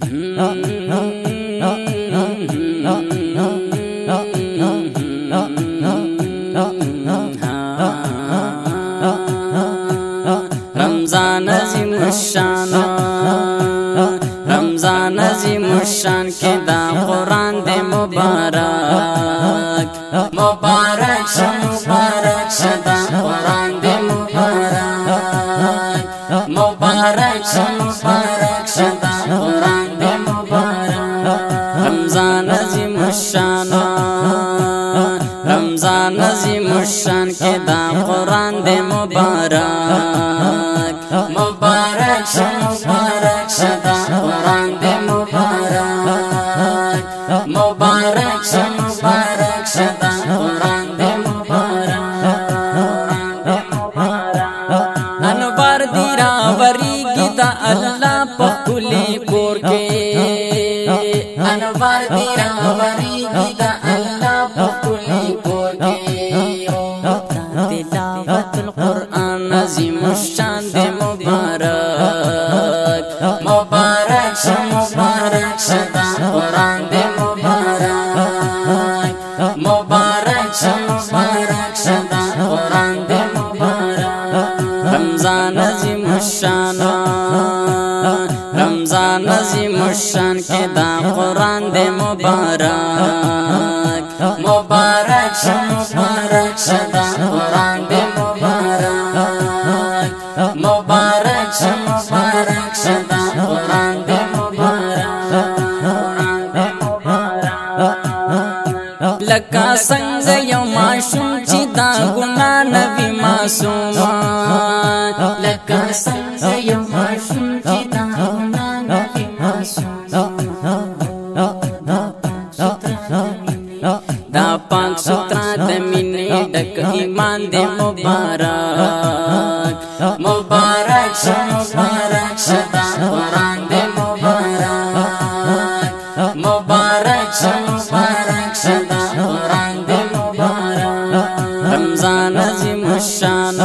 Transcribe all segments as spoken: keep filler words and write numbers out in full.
रमजान अज़ीम शान रमजान अज़ीम शान के दा कुरान दे मुबारक मुबारक श मुबारक शदा कुरान दे मुबारक मुबारक श मुबारक शदा कुरान दे मुबारक रमजान अज़ीम शान रमजान अज़ीम शान के दा कुरान दे मुबारक मुबारक श मुबारक शदा कुरान दे मुबारक मुबारक श मुबारक शदा कुरान दे मुबारक अनवर दीरा वरी गिदा अल्लाह पकुली कोर के अनवर दीरा वरी गिदा अल्लाह पकुली कोर के तिलावतुल कुरान अज़ीम शान दे मुबारक मुबारक श मुबारक शदा कुरान दे मुबारक मुबारक श मुबारक शदा कुरान दे मुबारक रमजान अज़ीम शान रमजान अज़ीम शान के दा कुरान दे मुबारक मुबारक श मुबारक शदा कुरान दे मुबारक मुबारक श मुबारक शदा कुरान दे मुबारक लका संग यो माशूम चिदा गुना नबी मासूमा लका संग यो माशूम चिदा गुना नबी मासूमा दा पाक सुत्रा दमीने डक ईमान दे मुबारक मुबारक श मुबारक शदा कुरान दे मुबारक मुबारक श मुबारक शदा कुरान दे मुबारक रमजान अज़ीम शान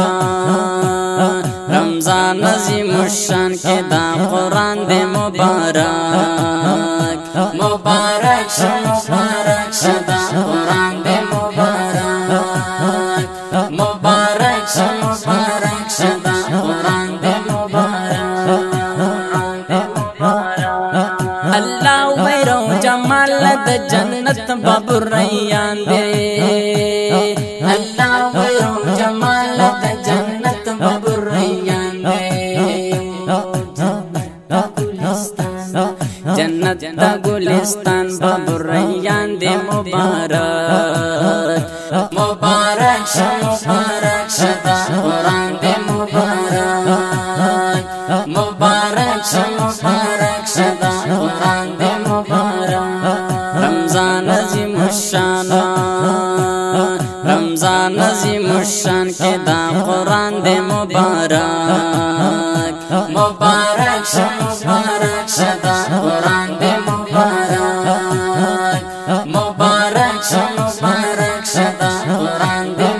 रमजान अज़ीम शान के दा कुरान दे मुबारक मुबारक श मुबारक शदा कुरान दे मुबारक मुबारक श मुबारक शदा कुरान दे मुबारक अल्लाह वैरो जमाल द जन्नत बबुरैयान दे अल्लाह वैरो जमाल द जन्नत बबुरैयान दे जन्नत दा गुलिस्तान बबुरैयान दे मुबारक मुबारक श मुबारक शदा कुरान दे मुबारक मुबारक श मुबारक शदा कुरान दे मुबारक रमजान अज़ीम शान रमजान अज़ीम शान के दा कुरान दे मुबारक मुबारक श मुबारक शदा कुरान दे मुबारक मुबारक श मुबारक शदा कुरान दे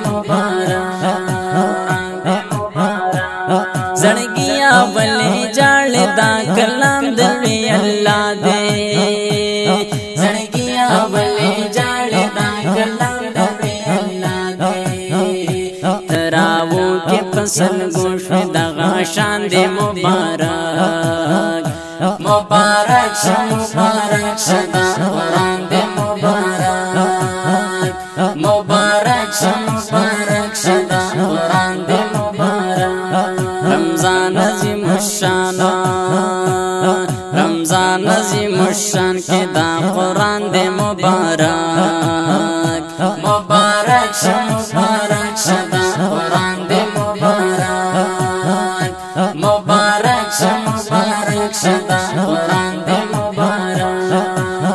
मुबारक जड़गिया बले जाले दा कलाम दिल अल्लाह दे जड़गिया बले जाले दा कलाम दिल अल्लाह दे तरावों के पसल गोश में दगा शान दे मुबारक मुबारक श मुबारक शदा कुरान दे मुबारक मुबारक श मुबारक शदा कुरान दे मुबारक रमजान अज़ीम शान रमजान अज़ीम शान के दा कुरान दे मुबारक मुबारक श मुबारक शदा कुरान दे मुबारक मुबारक श मुबारक शदा कुरान दे मुबारक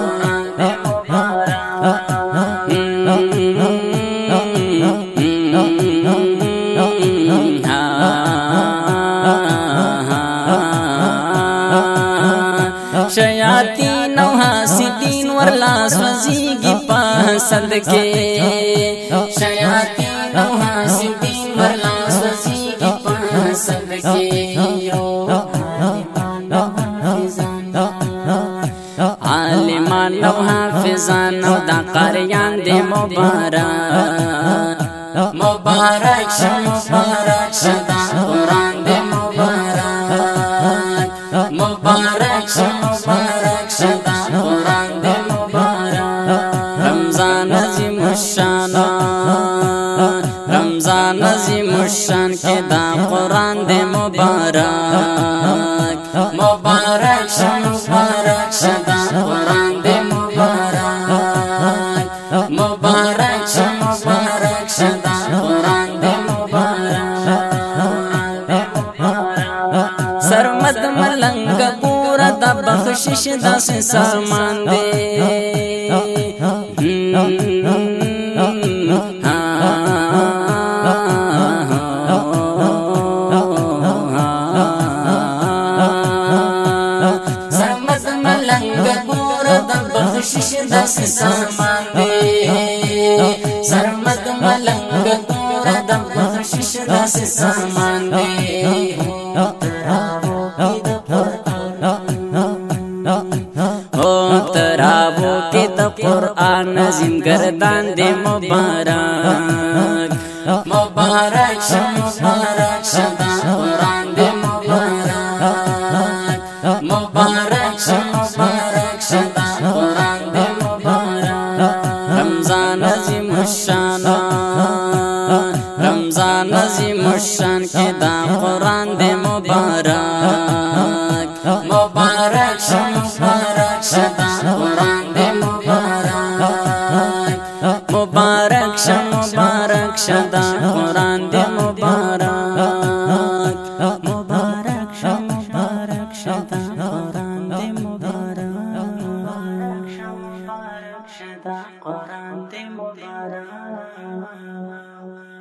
शयातीन हासिदीन वरला स्वजीगी पसंद के शयातीन हासिदीन वरला स्वजीगी पसंद के عالمان او حافظان او دا قاریان دی مبارک مبارک شه مبارک شه دا قرآن دی مبارک مبارک شه مبارک شه دا قرآن دی مبارک رمضان عظیم الشان رمضان عظیم الشان کے دا قرآن دے مبارک مبارک شه مبارک شه دا قرآن دے مبارک مبارک شه مبارک شه دا قرآن دے مبارک سرمد ملنگ پورا دا بخشش دا سے سامان دے بخشش دس سامان دے سرمد ملنگ پورا دم بخشش دس سامان دے او ترابو کی دا قرآن عظیم گردان دے مبارک مبارک شه مبارک شه دا قرآن دے مبارک مبارک شه مبارک شه دا قرآن دے مبارک رمضان عظیم الشان رمضان عظیم الشان کے دا قرآن دے مبارک مبارک شه مبارک شه دا قرآن دے مبارک مبارک شه مبارک شه دا قرآن دے مبارک مبارک شه مبارک شه دا قرآن دے مبارک قرآن دے مبارک